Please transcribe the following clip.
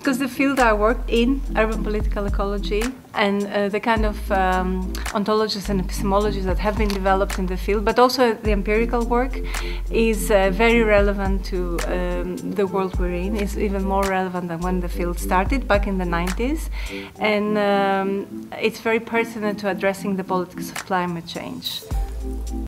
Because the field I worked in, urban political ecology, and the kind of ontologies and epistemologies that have been developed in the field, but also the empirical work, is very relevant to the world we're in. It's even more relevant than when the field started back in the 90s. And it's very pertinent to addressing the politics of climate change.